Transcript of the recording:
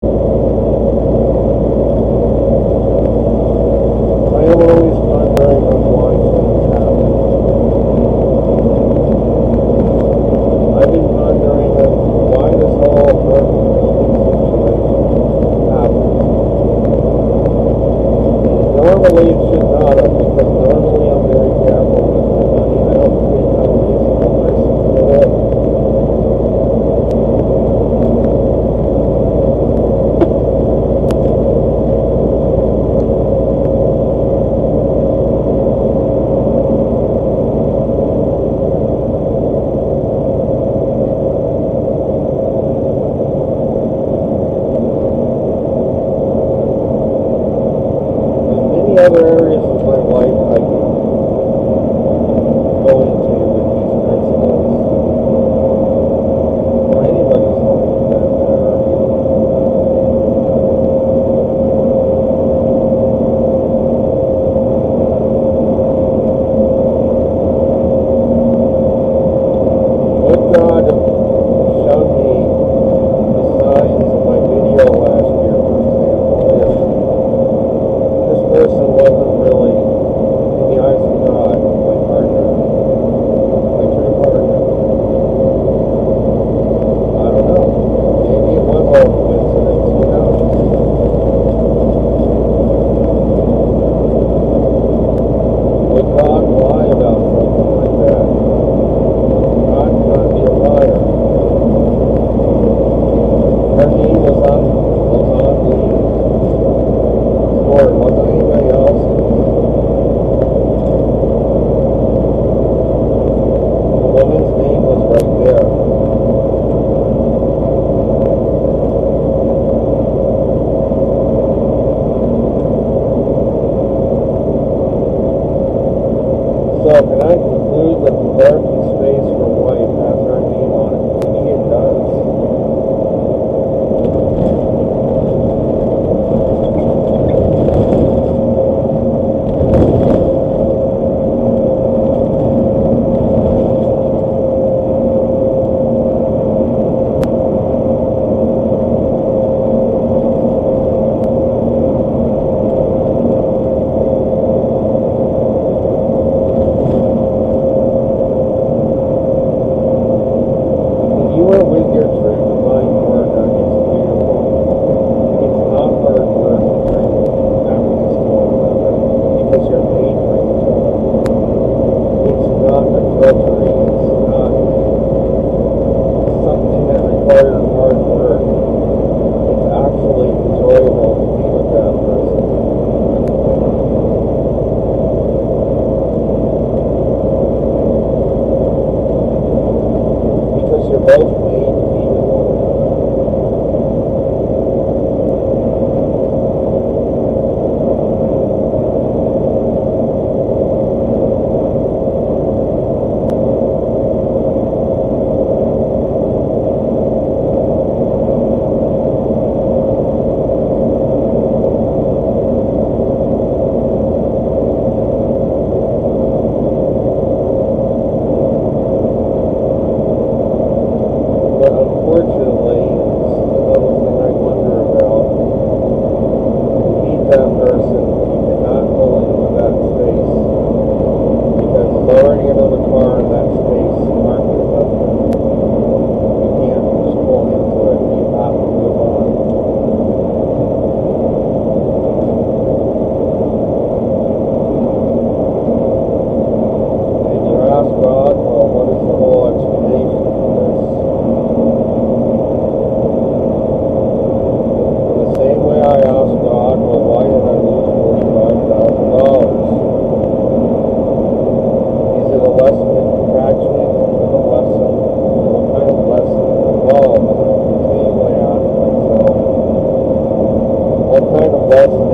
I am always wondering why things happen. I've been wondering why this whole apartment building situation happened. Normally it should not have, because normally I'm very careful with my money. I don't think I'm a reasonable person to do it. Other areas of my life I can go into with these principles, or anybody's life for that matter. What God showed me the signs in my video last year, for example, this person wasn't really, in the eyes of God, my partner, my true partner. I don't know. Maybe it was all coincidence, who knows? Would God lie about something like that? God cannot be a liar. Her name was on the board. Wasn't anybody else? The woman's name was right there. So can I conclude that the parking space for wife has her name on it? Maybe it does. What kind of lesson